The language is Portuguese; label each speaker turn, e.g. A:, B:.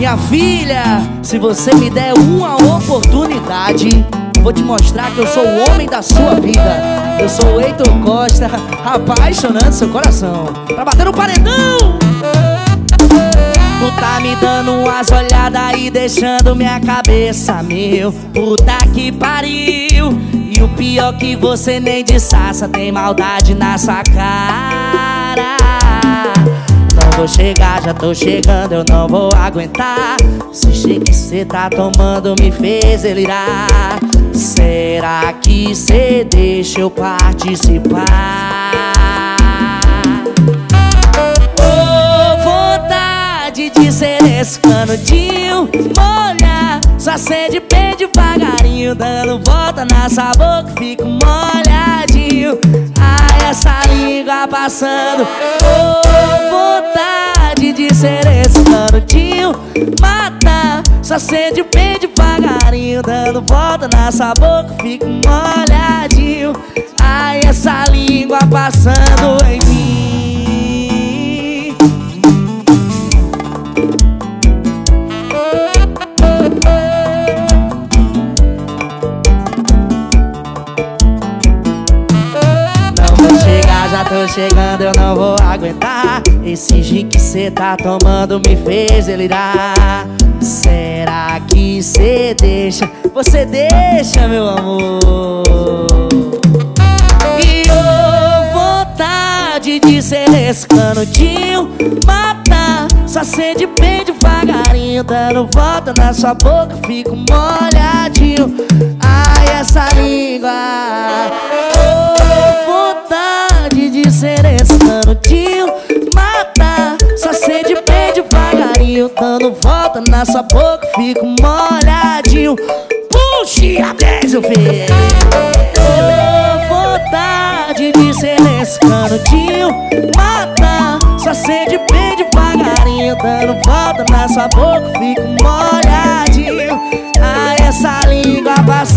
A: Minha filha, se você me der uma oportunidade, vou te mostrar que eu sou o homem da sua vida. Eu sou o Heitor Costa, apaixonando seu coração. Pra bater no paredão. Tu tá me dando umas olhadas e deixando minha cabeça mil. Puta que pariu. E o pior que você nem disfarça, tem maldade na sua cara. Não vou chegar, já tô chegando, eu não vou aguentar. Esse shake que cê tá tomando me fez delirar. Será que cê deixa eu participar? Oh, vontade de ser esse canudinho, molha sua sede bem devagarinho, dando volta na sua boca, fico molhadinho. Ai, essa língua passando. Oh, vontade de ser esse canudinho, mata sua sede bem devagarinho, dando volta na sua boca, fico molhadinho. Ai, essa língua passando em mim. Já tô chegando, eu não vou aguentar. Esse gin que cê tá tomando me fez delirar. Será que cê deixa? Você deixa, meu amor. E oh, vontade de ser esse canudinho, mata sua sede bem devagarinho, dando volta na sua boca, fico molhadinho. Ai, essa língua. Oh, vontade de ser esse canudinho, mata sua sede bem devagarinho, dando volta na sua boca, fico molhadinho. Puxa a 10, meu filho. Oh, vontade de ser esse canudinho, mata sua sede bem devagarinho, dando volta na sua boca, fico molhadinho. Ai, essa língua passa.